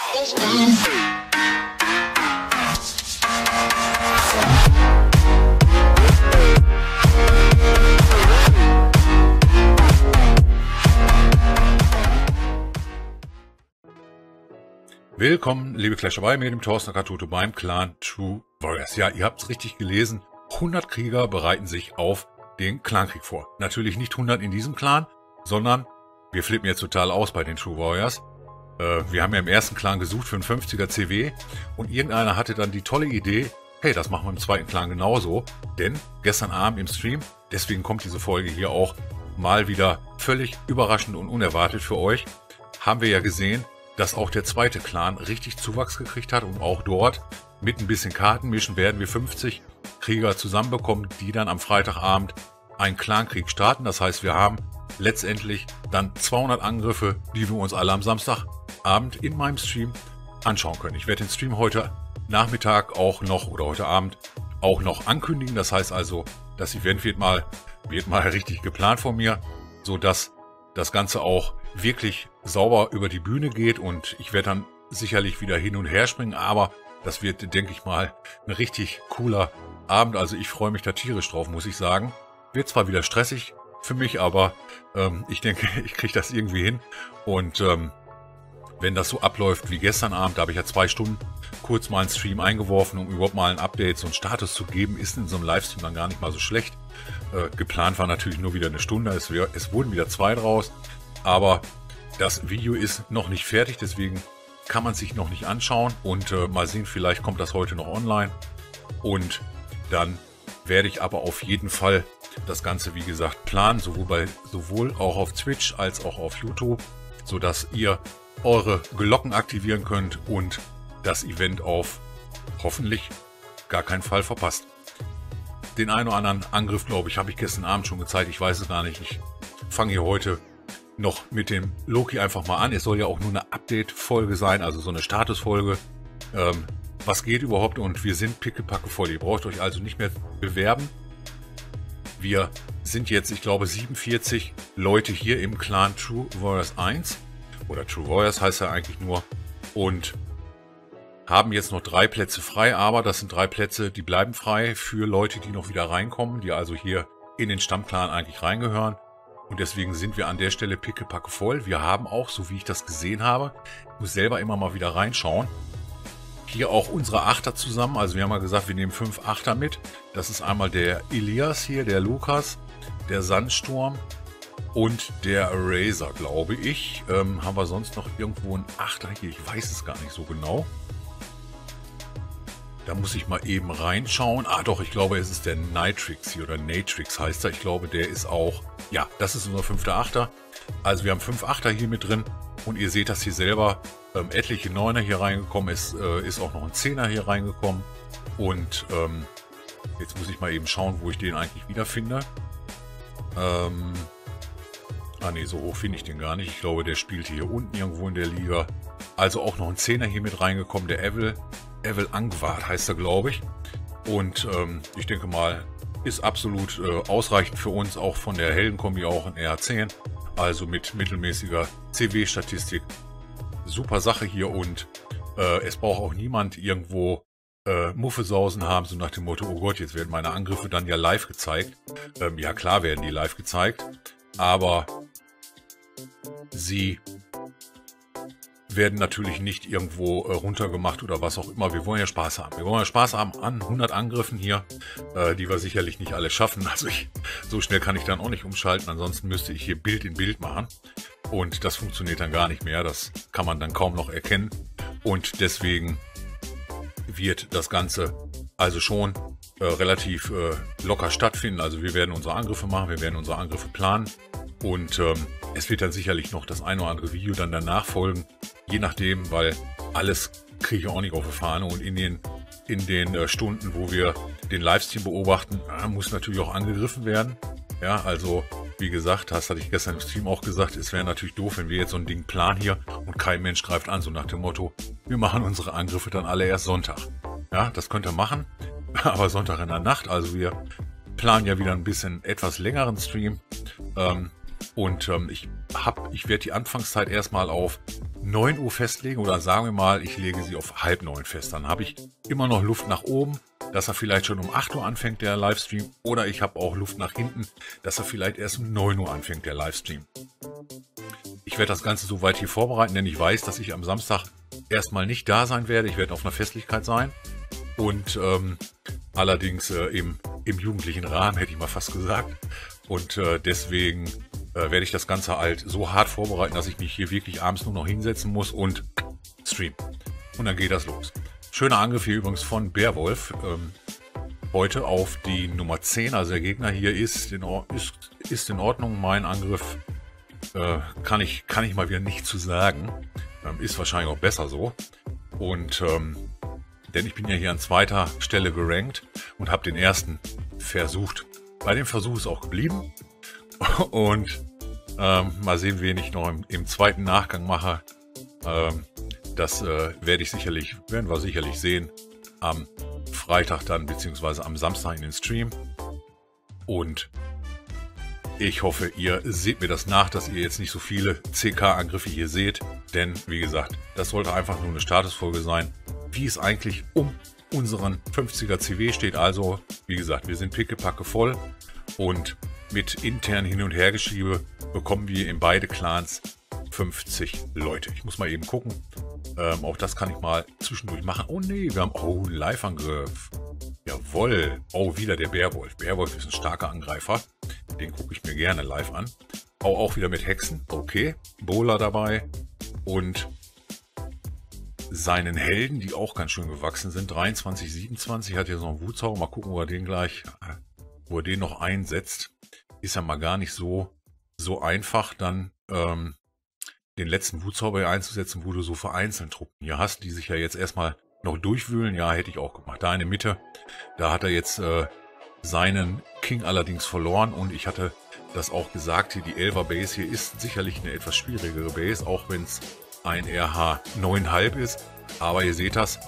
Willkommen, liebe Clasher, bei mir, dem Thorsten Katuto beim Clan True Warriors. Ja, ihr habt es richtig gelesen, 100 Krieger bereiten sich auf den Clankrieg vor. Natürlich nicht 100 in diesem Clan, sondern wir flippen jetzt total aus bei den True Warriors. Wir haben ja im ersten Clan gesucht für einen 50er CW und irgendeiner hatte dann die tolle Idee, hey, das machen wir im zweiten Clan genauso. Denn gestern Abend im Stream, deswegen kommt diese Folge hier auch mal wieder völlig überraschend und unerwartet für euch, haben wir ja gesehen, dass auch der zweite Clan richtig Zuwachs gekriegt hat und auch dort mit ein bisschen Kartenmischen werden wir 50 Krieger zusammenbekommen, die dann am Freitagabend einen Clankrieg starten. Das heißt, wir haben letztendlich dann 200 Angriffe, die wir uns alle am Samstagabend in meinem Stream anschauen können. Ich werde den Stream heute Nachmittag auch noch oder heute Abend auch noch ankündigen. Das heißt also, das Event wird mal richtig geplant von mir, so dass das Ganze auch wirklich sauber über die Bühne geht und ich werde dann sicherlich wieder hin und her springen, aber das wird, denke ich mal, ein richtig cooler Abend. Also ich freue mich da tierisch drauf, muss ich sagen. Wird zwar wieder stressig für mich, aber ich denke, ich kriege das irgendwie hin. Und wenn das so abläuft wie gestern Abend, da habe ich ja 2 Stunden kurz mal einen Stream eingeworfen, um überhaupt mal einen Update, so einen Status zu geben, ist in so einem Livestream dann gar nicht mal so schlecht. Geplant war natürlich nur wieder eine Stunde, es wurden wieder 2 draus. Aber das Video ist noch nicht fertig, deswegen kann man es sich noch nicht anschauen und mal sehen, vielleicht kommt das heute noch online und dann werde ich aber auf jeden Fall das Ganze, wie gesagt, planen, sowohl auch auf Twitch als auch auf YouTube, sodass ihr eure Glocken aktivieren könnt und das Event auf hoffentlich gar keinen Fall verpasst. Den einen oder anderen Angriff, glaube ich, habe ich gestern Abend schon gezeigt, ich weiß es gar nicht, ich fange hier heute noch mit dem Loki einfach mal an. Es soll ja auch nur eine Update-Folge sein, also so eine Statusfolge. Was geht überhaupt? Und wir sind pickepacke voll. Ihr braucht euch also nicht mehr bewerben. Wir sind jetzt, ich glaube, 47 Leute hier im Clan True Warriors 1. Oder True Warriors heißt ja eigentlich nur. Und haben jetzt noch 3 Plätze frei. Aber das sind 3 Plätze, die bleiben frei für Leute, die noch wieder reinkommen. Die also hier in den Stammclan eigentlich reingehören. Und deswegen sind wir an der Stelle pickepacke voll. Wir haben auch, so wie ich das gesehen habe, ich muss selber immer mal wieder reinschauen, hier auch unsere Achter zusammen. Also wir haben mal gesagt, wir nehmen 5 Achter mit. Das ist einmal der Elias hier, der Lukas, der Sandsturm und der Razor, glaube ich. Haben wir sonst noch irgendwo einen Achter hier? Ich weiß es gar nicht so genau. Da muss ich mal eben reinschauen. Ah doch, ich glaube, es ist der Nitrix hier oder Natrix heißt er. Ich glaube, der ist auch, ja, das ist unser 5. Achter. Also wir haben 5 Achter hier mit drin und ihr seht das hier selber. Etliche 9er hier reingekommen. Es ist auch noch ein 10er hier reingekommen. Und jetzt muss ich mal eben schauen, wo ich den eigentlich wiederfinde. Ne, so hoch finde ich den gar nicht. Ich glaube, der spielt hier unten irgendwo in der Liga. Also auch noch ein 10er hier mit reingekommen, der Evil Angwart heißt er, glaube ich. Und ich denke mal, ist absolut ausreichend für uns, auch von der Heldenkombi auch ein R10. Also mit mittelmäßiger CW-Statistik. Super Sache hier und es braucht auch niemand irgendwo Muffesausen haben, so nach dem Motto, oh Gott, jetzt werden meine Angriffe dann ja live gezeigt. Ja klar werden die live gezeigt, aber sie werden natürlich nicht irgendwo runtergemacht oder was auch immer. Wir wollen ja Spaß haben. Wir wollen ja Spaß haben an 100 Angriffen hier, die wir sicherlich nicht alle schaffen. Also so schnell kann ich dann auch nicht umschalten. Ansonsten müsste ich hier Bild in Bild machen. Und das funktioniert dann gar nicht mehr. Das kann man dann kaum noch erkennen. Und deswegen wird das Ganze also schon relativ locker stattfinden. Also wir werden unsere Angriffe machen. Wir werden unsere Angriffe planen. Und es wird dann sicherlich noch das ein oder andere Video dann danach folgen. Je nachdem, weil alles kriege ich auch nicht auf die Fahne. Und in den Stunden, wo wir den Livestream beobachten, muss natürlich auch angegriffen werden. Ja, also wie gesagt, das hatte ich gestern im Stream auch gesagt, es wäre natürlich doof, wenn wir jetzt so ein Ding planen hier und kein Mensch greift an, so nach dem Motto, wir machen unsere Angriffe dann alle erst Sonntag. Ja, das könnt ihr machen, aber Sonntag in der Nacht. Also wir planen ja wieder ein bisschen etwas längeren Stream. Ich werde die Anfangszeit erstmal auf 9 Uhr festlegen oder sagen wir mal, ich lege sie auf halb 9 fest. Dann habe ich immer noch Luft nach oben, dass er vielleicht schon um 8 Uhr anfängt, der Livestream. Oder ich habe auch Luft nach hinten, dass er vielleicht erst um 9 Uhr anfängt, der Livestream. Ich werde das Ganze soweit hier vorbereiten, denn ich weiß, dass ich am Samstag erstmal nicht da sein werde. Ich werde auf einer Festlichkeit sein. Und allerdings im jugendlichen Rahmen, hätte ich mal fast gesagt. Und deswegen werde ich das Ganze halt so hart vorbereiten, dass ich mich hier wirklich abends nur noch hinsetzen muss und streamen. Und dann geht das los. Schöner Angriff hier übrigens von Bearwolf. Heute auf die Nummer 10. Also der Gegner hier ist in Ordnung. Mein Angriff kann ich mal wieder nicht zu sagen. Ist wahrscheinlich auch besser so. Und denn ich bin ja hier an zweiter Stelle gerankt und habe den ersten versucht. Bei dem Versuch ist auch geblieben. Und mal sehen, wen ich noch im zweiten Nachgang mache. Das werden wir sicherlich sehen am Freitag dann, beziehungsweise am Samstag in den Stream. Und ich hoffe, ihr seht mir das nach, dass ihr jetzt nicht so viele CK-Angriffe hier seht. Denn, wie gesagt, das sollte einfach nur eine Statusfolge sein, wie es eigentlich um unseren 50er CW steht. Also, wie gesagt, wir sind pickepacke voll und mit intern Hin- und Hergeschiebe bekommen wir in beide Clans 50 Leute. Ich muss mal eben gucken. Auch das kann ich mal zwischendurch machen. Oh nee, wir haben einen Live-Angriff. Jawohl. Oh, wieder der Bearwolf. Bearwolf ist ein starker Angreifer. Den gucke ich mir gerne live an. Auch wieder mit Hexen. Okay. Bowler dabei. Und seinen Helden, die auch ganz schön gewachsen sind. 23, 27 hat jetzt noch einen Wutzauber. Mal gucken, wo er den noch einsetzt. Ist ja mal gar nicht so einfach, dann den letzten Wutzauber einzusetzen, wo du so vereinzelt Truppen hier hast, die sich ja jetzt erstmal noch durchwühlen. Ja, hätte ich auch gemacht. Da in der Mitte, da hat er jetzt seinen King allerdings verloren und ich hatte das auch gesagt, hier die 11er Base hier ist sicherlich eine etwas schwierigere Base, auch wenn es ein RH 9,5 ist. Aber ihr seht das,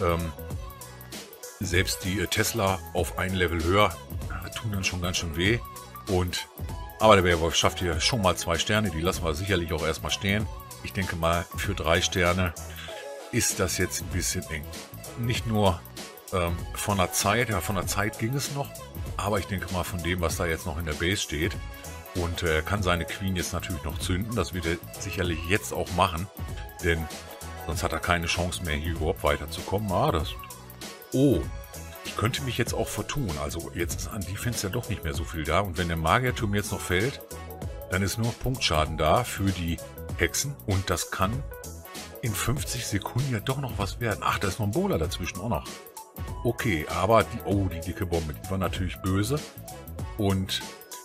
selbst die Tesla auf ein Level höher tun dann schon ganz schön weh. Aber der Bearwolf schafft hier schon mal 2 Sterne, die lassen wir sicherlich auch erstmal stehen. Ich denke mal, für 3 Sterne ist das jetzt ein bisschen eng. Nicht nur von der Zeit, ja, von der Zeit ging es noch, aber ich denke mal von dem, was da jetzt noch in der Base steht. Und er kann seine Queen jetzt natürlich noch zünden, das wird er sicherlich jetzt auch machen, denn sonst hat er keine Chance mehr, hier überhaupt weiterzukommen. Oh, ich könnte mich jetzt auch vertun, also jetzt ist an Defense ja doch nicht mehr so viel da. Und wenn der Magierturm jetzt noch fällt, dann ist nur Punktschaden da für die Hexen. Und das kann in 50 Sekunden ja doch noch was werden. Ach, da ist noch ein Bowler dazwischen auch noch. Okay, aber die dicke Bombe, die war natürlich böse. Und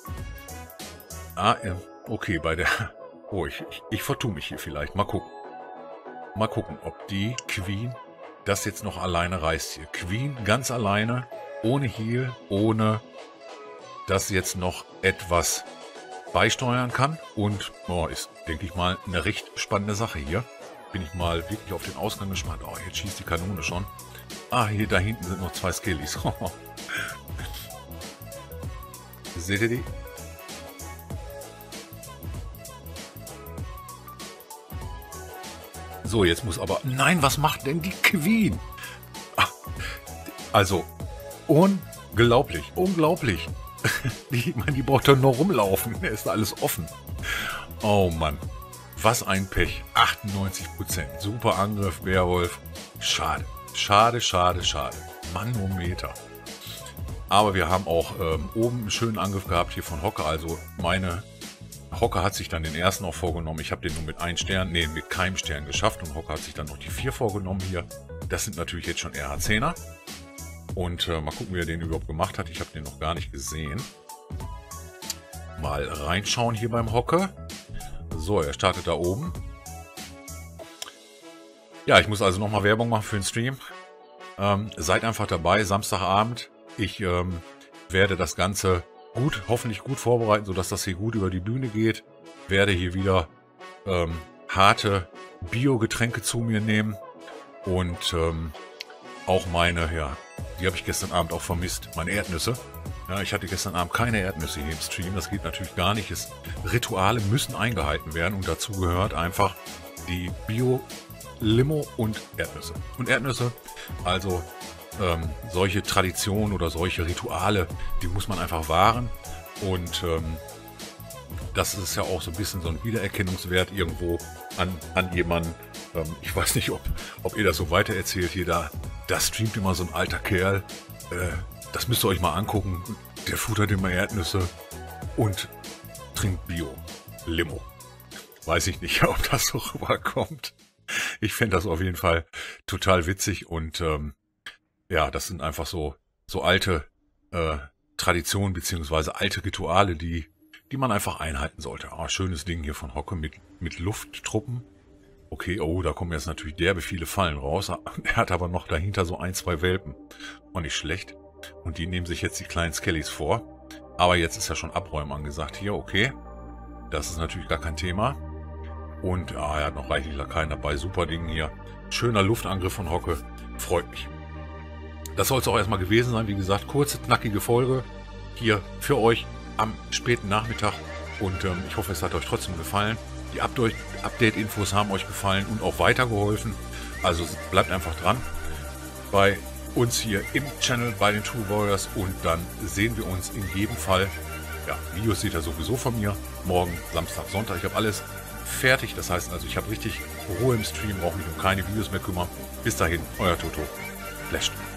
okay, bei der... Oh, ich vertue mich hier vielleicht. Mal gucken. Mal gucken, ob die Queen das jetzt noch alleine reißt hier. Queen ganz alleine, ohne Heal, ohne dass sie jetzt noch etwas beisteuern kann. Und ist, denke ich mal, eine recht spannende Sache hier. Bin ich mal wirklich auf den Ausgang gespannt. Oh, jetzt schießt die Kanone schon. Hier da hinten sind noch 2 Skellies. Seht ihr die? So, jetzt muss aber... Nein, was macht denn die Queen? Also, unglaublich, unglaublich. Ich meine, die braucht doch nur rumlaufen. Da ist alles offen. Oh Mann, was ein Pech. 98%. Super Angriff, Bearwolf. Schade, schade, schade, schade. Manometer. Aber wir haben auch oben einen schönen Angriff gehabt hier von Hocker. Also meine... Hocker hat sich dann den ersten auch vorgenommen. Ich habe den nur mit 1 Stern, mit keinem Stern geschafft. Und Hocker hat sich dann noch die 4 vorgenommen hier. Das sind natürlich jetzt schon RH10er. Und mal gucken, wie er den überhaupt gemacht hat. Ich habe den noch gar nicht gesehen. Mal reinschauen hier beim Hocker. So, er startet da oben. Ja, ich muss also nochmal Werbung machen für den Stream. Seid einfach dabei, Samstagabend. Ich werde das Ganze hoffentlich gut vorbereiten, sodass das hier gut über die Bühne geht. Werde hier wieder harte Bio-Getränke zu mir nehmen. Und auch meine, die habe ich gestern Abend auch vermisst, meine Erdnüsse. Ja, ich hatte gestern Abend keine Erdnüsse hier im Stream, das geht natürlich gar nicht. Rituale müssen eingehalten werden und dazu gehört einfach, die Bio-Limo und Erdnüsse. Und Erdnüsse, also solche Traditionen oder solche Rituale, die muss man einfach wahren. Und das ist ja auch so ein bisschen so ein Wiedererkennungswert irgendwo an jemanden. Ich weiß nicht, ob ihr das so weitererzählt hier. Da streamt immer so ein alter Kerl. Das müsst ihr euch mal angucken. Der futtert immer Erdnüsse und trinkt Bio-Limo. Weiß ich nicht, ob das so rüberkommt. Ich fände das auf jeden Fall total witzig und ja, das sind einfach so alte Traditionen beziehungsweise alte Rituale, die man einfach einhalten sollte. Ah, schönes Ding hier von Hocke mit Lufttruppen. Okay, oh, da kommen jetzt natürlich derbe viele Fallen raus. Er hat aber noch dahinter so 1, 2 Welpen. Auch nicht schlecht. Und die nehmen sich jetzt die kleinen Skellys vor. Aber jetzt ist ja schon Abräumen angesagt hier, okay. Das ist natürlich gar kein Thema. Und er hat noch reichlich Lakaien dabei. Super Ding hier. Schöner Luftangriff von Hocke. Freut mich. Das soll es auch erstmal gewesen sein. Wie gesagt, kurze, knackige Folge hier für euch am späten Nachmittag. Und ich hoffe, es hat euch trotzdem gefallen. Die Update-Infos haben euch gefallen und auch weitergeholfen. Also bleibt einfach dran bei uns hier im Channel bei den True Warriors. Und dann sehen wir uns in jedem Fall. Ja, Videos seht ihr sowieso von mir. Morgen, Samstag, Sonntag. Ich habe alles fertig. Das heißt also, ich habe richtig Ruhe im Stream. Brauche mich um keine Videos mehr kümmern. Bis dahin, euer Toto. Flasht.